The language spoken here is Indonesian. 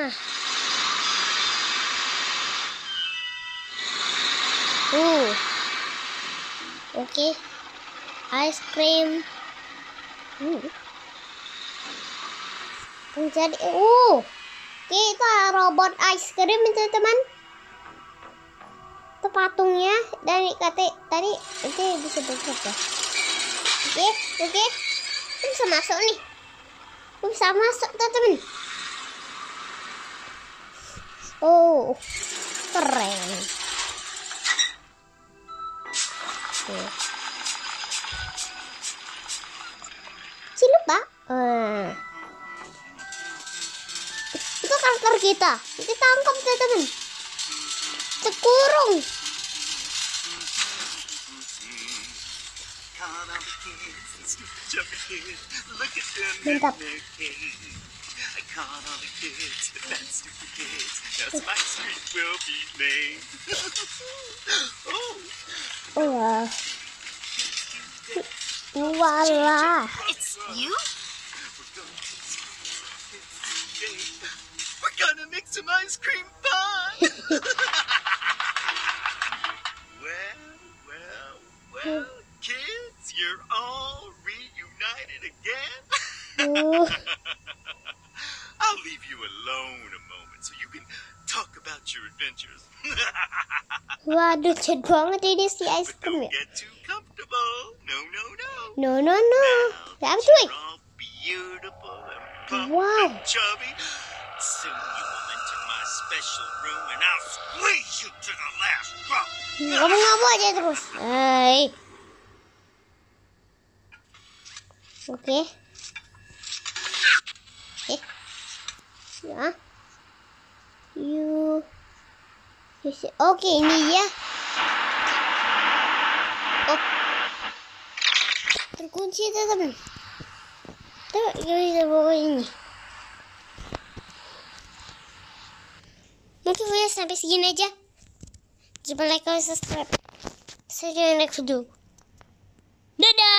Nah. Oke. Ice cream. Jadi kita robot ice cream teman-teman. Itu patungnya dari tadi bisa bergerak ya. Oke. Bisa masuk nih. Bisa masuk teman-teman. Keren. Cilup Pak. Itu karakter kita. Kita tangkap teman-teman. Terkurung. Mantap. Wala. It's you? We're gonna make some ice cream pie. Well, kids, you're all reunited again. I'll leave you alone a moment so you can talk about your adventures. Waduh, chat banget ini si ice cream ya. Don't get too comfortable. No. No. Apa tuh? Beautiful and plump Wow. and chubby. Soon you will enter my special room and I'll squeeze you to the last drop. Ngomong aja terus. Oke. Ya. Oke, ini ya. Terkunci teman-teman. Tuh, kita bawa ini. Mungkin video sampai segini aja. Jangan lupa like dan subscribe. See you in the next video. Dadah.